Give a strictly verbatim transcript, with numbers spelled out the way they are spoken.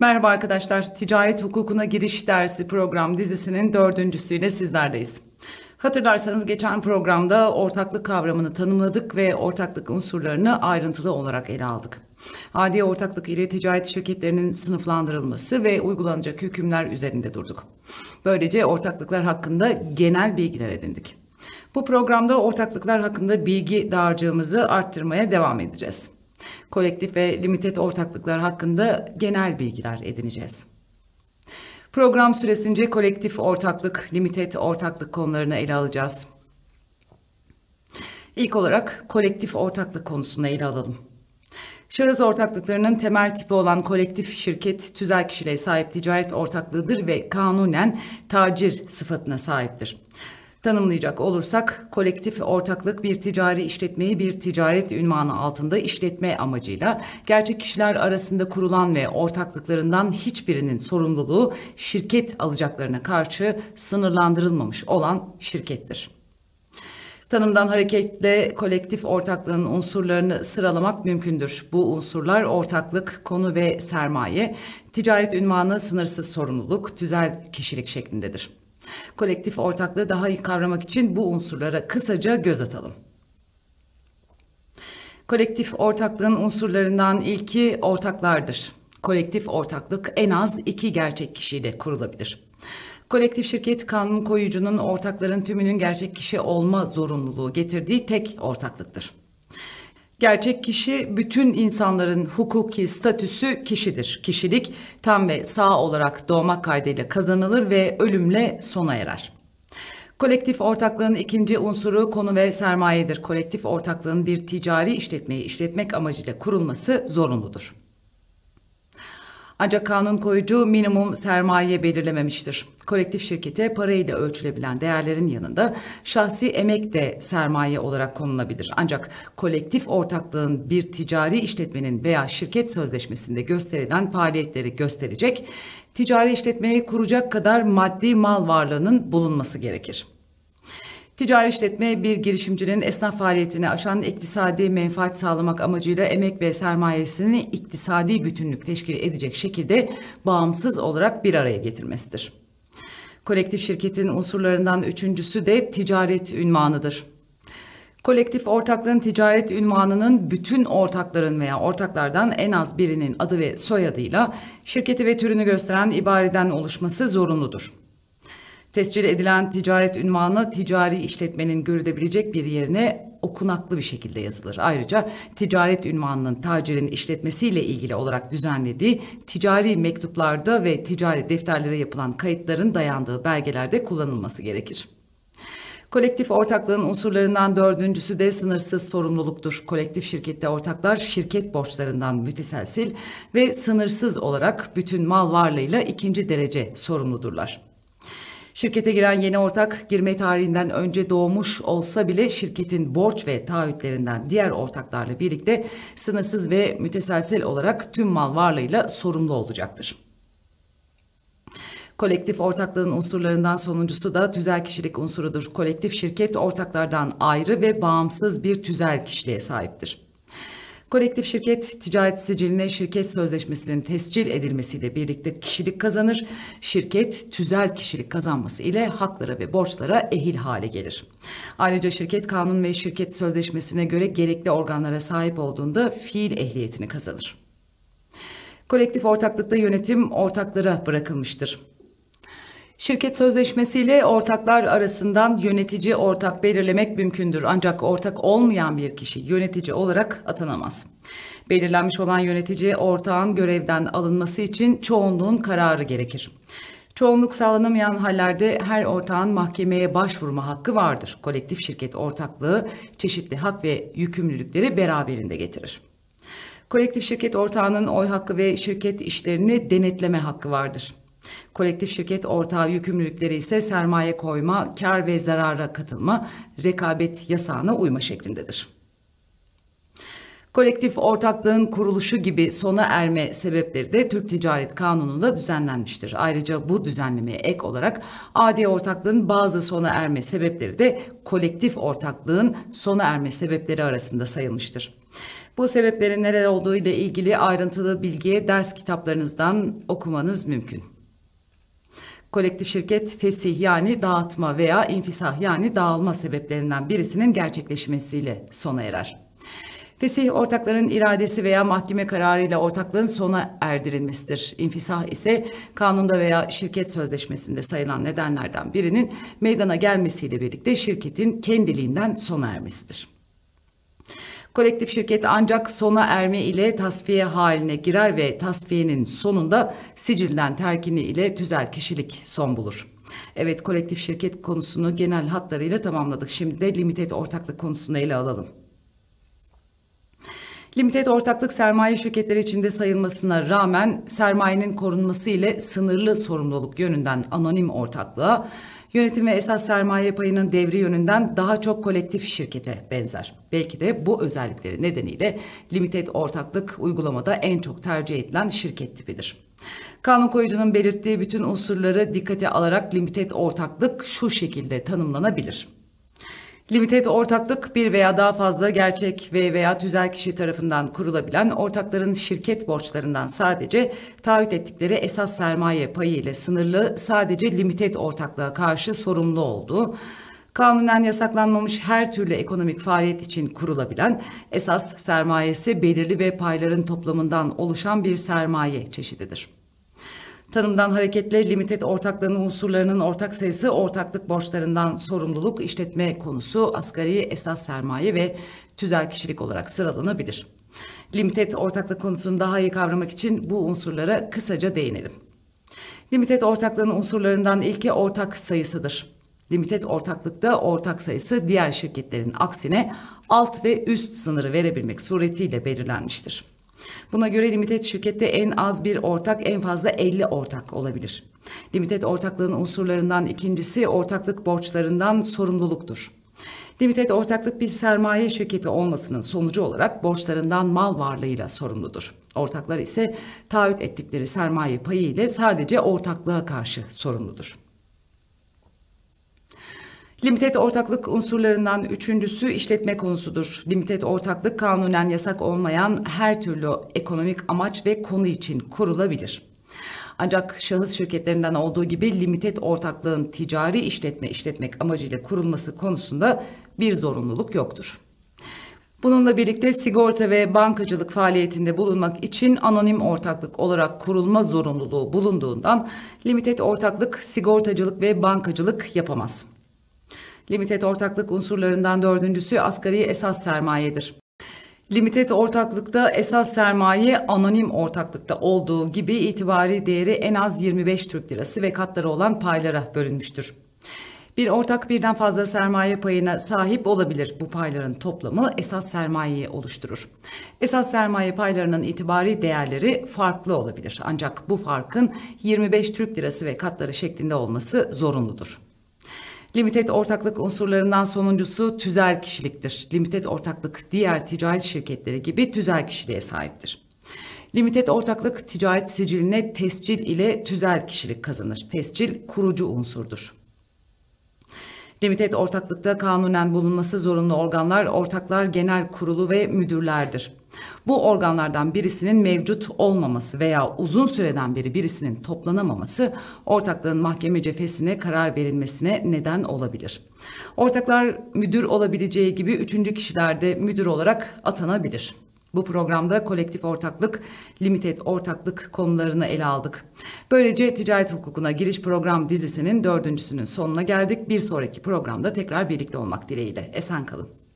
Merhaba arkadaşlar, Ticaret Hukukuna Giriş Dersi program dizisinin dördüncüsüyle sizlerleyiz. Hatırlarsanız geçen programda ortaklık kavramını tanımladık ve ortaklık unsurlarını ayrıntılı olarak ele aldık. Adi ortaklık ile ticaret şirketlerinin sınıflandırılması ve uygulanacak hükümler üzerinde durduk. Böylece ortaklıklar hakkında genel bilgiler edindik. Bu programda ortaklıklar hakkında bilgi dağarcığımızı arttırmaya devam edeceğiz. Kolektif ve limited ortaklıklar hakkında genel bilgiler edineceğiz. Program süresince kolektif ortaklık, limited ortaklık konularını ele alacağız. İlk olarak kolektif ortaklık konusunu ele alalım. Şahıs ortaklıklarının temel tipi olan kolektif şirket, tüzel kişiliğe sahip ticaret ortaklığıdır ve kanunen tacir sıfatına sahiptir. Tanımlayacak olursak, kolektif ortaklık bir ticari işletmeyi bir ticaret ünvanı altında işletme amacıyla gerçek kişiler arasında kurulan ve ortaklıklarından hiçbirinin sorumluluğu şirket alacaklarına karşı sınırlandırılmamış olan şirkettir. Tanımdan hareketle kolektif ortaklığın unsurlarını sıralamak mümkündür. Bu unsurlar ortaklık, konu ve sermaye, ticaret ünvanı, sınırsız sorumluluk, tüzel kişilik şeklindedir. Kolektif ortaklığı daha iyi kavramak için bu unsurlara kısaca göz atalım. Kolektif ortaklığın unsurlarından ilki ortaklardır. Kolektif ortaklık en az iki gerçek kişiyle kurulabilir. Kolektif şirket, kanun koyucunun ortakların tümünün gerçek kişi olma zorunluluğu getirdiği tek ortaklıktır. Gerçek kişi, bütün insanların hukuki statüsü kişidir. Kişilik tam ve sağ olarak doğmak kaydıyla kazanılır ve ölümle sona erer. Kolektif ortaklığın ikinci unsuru konu ve sermayedir. Kolektif ortaklığın bir ticari işletmeyi işletmek amacıyla kurulması zorunludur. Ancak kanun koyucu minimum sermaye belirlememiştir. Kolektif şirkete parayla ölçülebilen değerlerin yanında şahsi emek de sermaye olarak konulabilir. Ancak kolektif ortaklığın bir ticari işletmenin veya şirket sözleşmesinde gösterilen faaliyetleri gösterecek, ticari işletmeyi kuracak kadar maddi mal varlığının bulunması gerekir. Ticari işletme bir girişimcinin esnaf faaliyetini aşan iktisadi menfaat sağlamak amacıyla emek ve sermayesini iktisadi bütünlük teşkil edecek şekilde bağımsız olarak bir araya getirmesidir. Kolektif şirketin unsurlarından üçüncüsü de ticaret ünvanıdır. Kolektif ortaklığın ticaret ünvanının bütün ortakların veya ortaklardan en az birinin adı ve soyadıyla şirketi ve türünü gösteren ibareden oluşması zorunludur. Tescil edilen ticaret ünvanı ticari işletmenin görülebilecek bir yerine okunaklı bir şekilde yazılır. Ayrıca ticaret ünvanının tacirin işletmesiyle ilgili olarak düzenlediği ticari mektuplarda ve ticari defterlere yapılan kayıtların dayandığı belgelerde kullanılması gerekir. Kolektif ortaklığın unsurlarından dördüncüsü de sınırsız sorumluluktur. Kolektif şirkette ortaklar şirket borçlarından müteselsil ve sınırsız olarak bütün mal varlığıyla ikinci derece sorumludurlar. Şirkete giren yeni ortak girme tarihinden önce doğmuş olsa bile şirketin borç ve taahhütlerinden diğer ortaklarla birlikte sınırsız ve müteselsil olarak tüm mal varlığıyla sorumlu olacaktır. Kolektif ortaklığın unsurlarından sonuncusu da tüzel kişilik unsurudur. Kolektif şirket ortaklardan ayrı ve bağımsız bir tüzel kişiliğe sahiptir. Kolektif şirket, ticaret siciline şirket sözleşmesinin tescil edilmesiyle birlikte kişilik kazanır. Şirket, tüzel kişilik kazanması ile haklara ve borçlara ehil hale gelir. Ayrıca şirket kanun ve şirket sözleşmesine göre gerekli organlara sahip olduğunda fiil ehliyetini kazanır. Kolektif ortaklıkta yönetim ortaklara bırakılmıştır. Şirket sözleşmesiyle ortaklar arasından yönetici ortak belirlemek mümkündür. Ancak ortak olmayan bir kişi yönetici olarak atanamaz. Belirlenmiş olan yönetici ortağın görevden alınması için çoğunluğun kararı gerekir. Çoğunluk sağlanamayan hallerde her ortağın mahkemeye başvurma hakkı vardır. Kolektif şirket ortaklığı çeşitli hak ve yükümlülükleri beraberinde getirir. Kolektif şirket ortağının oy hakkı ve şirket işlerini denetleme hakkı vardır. Kolektif şirket ortağı yükümlülükleri ise sermaye koyma, kar ve zarara katılma, rekabet yasağına uyma şeklindedir. Kolektif ortaklığın kuruluşu gibi sona erme sebepleri de Türk Ticaret Kanunu'nda düzenlenmiştir. Ayrıca bu düzenlemeye ek olarak adi ortaklığın bazı sona erme sebepleri de kolektif ortaklığın sona erme sebepleri arasında sayılmıştır. Bu Bu sebeplerin neler olduğu ile ilgili ayrıntılı bilgiye ders kitaplarınızdan okumanız mümkün. Kolektif şirket fesih yani dağıtma veya infisah yani dağılma sebeplerinden birisinin gerçekleşmesiyle sona erer. Fesih ortakların iradesi veya mahkeme kararıyla ortaklığın sona erdirilmesidir. İnfisah ise kanunda veya şirket sözleşmesinde sayılan nedenlerden birinin meydana gelmesiyle birlikte şirketin kendiliğinden sona ermesidir. Kolektif şirket ancak sona erme ile tasfiye haline girer ve tasfiyenin sonunda sicilden terkini ile tüzel kişilik son bulur. Evet, kolektif şirket konusunu genel hatlarıyla tamamladık. Şimdi de limited ortaklık konusunu ele alalım. Limited ortaklık sermaye şirketleri içinde sayılmasına rağmen sermayenin korunması ile sınırlı sorumluluk yönünden anonim ortaklığa, yönetim ve esas sermaye payının devri yönünden daha çok kolektif şirkete benzer. Belki de bu özellikleri nedeniyle limited ortaklık uygulamada en çok tercih edilen şirket tipidir. Kanun koyucunun belirttiği bütün unsurları dikkate alarak limited ortaklık şu şekilde tanımlanabilir. Limited ortaklık bir veya daha fazla gerçek ve veya tüzel kişi tarafından kurulabilen ortakların şirket borçlarından sadece taahhüt ettikleri esas sermaye payı ile sınırlı sadece limited ortaklığa karşı sorumlu olduğu, kanunen yasaklanmamış her türlü ekonomik faaliyet için kurulabilen, esas sermayesi belirli ve payların toplamından oluşan bir sermaye çeşididir. Tanımdan hareketle limited ortaklığın unsurlarının ortak sayısı, ortaklık borçlarından sorumluluk, işletme konusu, asgari esas sermaye ve tüzel kişilik olarak sıralanabilir. Limited ortaklık konusunu daha iyi kavramak için bu unsurlara kısaca değinelim. Limited ortaklığın unsurlarından ilki ortak sayısıdır. Limited ortaklıkta ortak sayısı diğer şirketlerin aksine alt ve üst sınırı verebilmek suretiyle belirlenmiştir. Buna göre limited şirkette en az bir ortak, en fazla elli ortak olabilir. Limited ortaklığın unsurlarından ikincisi ortaklık borçlarından sorumluluktur. Limited ortaklık bir sermaye şirketi olmasının sonucu olarak borçlarından mal varlığıyla sorumludur. Ortaklar ise taahhüt ettikleri sermaye payı ile sadece ortaklığa karşı sorumludur. Limited ortaklık unsurlarından üçüncüsü işletme konusudur. Limited ortaklık kanunen yasak olmayan her türlü ekonomik amaç ve konu için kurulabilir. Ancak şahıs şirketlerinden olduğu gibi limited ortaklığın ticari işletme işletmek amacıyla kurulması konusunda bir zorunluluk yoktur. Bununla birlikte sigorta ve bankacılık faaliyetinde bulunmak için anonim ortaklık olarak kurulma zorunluluğu bulunduğundan limited ortaklık sigortacılık ve bankacılık yapamaz. Limited ortaklık unsurlarından dördüncüsü asgari esas sermayedir. Limited ortaklıkta esas sermaye anonim ortaklıkta olduğu gibi itibari değeri en az yirmi beş Türk lirası ve katları olan paylara bölünmüştür. Bir ortak birden fazla sermaye payına sahip olabilir. Bu payların toplamı esas sermayeyi oluşturur. Esas sermaye paylarının itibari değerleri farklı olabilir. Ancak bu farkın yirmi beş Türk lirası ve katları şeklinde olması zorunludur. Limited ortaklık unsurlarından sonuncusu tüzel kişiliktir. Limited ortaklık diğer ticaret şirketleri gibi tüzel kişiliğe sahiptir. Limited ortaklık ticaret siciline tescil ile tüzel kişilik kazanır. Tescil kurucu unsurdur. Limited ortaklıkta kanunen bulunması zorunlu organlar ortaklar genel kurulu ve müdürlerdir. Bu organlardan birisinin mevcut olmaması veya uzun süreden beri birisinin toplanamaması ortaklığın mahkeme cefesine karar verilmesine neden olabilir. Ortaklar müdür olabileceği gibi üçüncü kişiler de müdür olarak atanabilir. Bu programda kolektif ortaklık, limited ortaklık konularını ele aldık. Böylece ticaret hukukuna giriş program dizisinin dördüncüsünün sonuna geldik. Bir sonraki programda tekrar birlikte olmak dileğiyle. Esen kalın.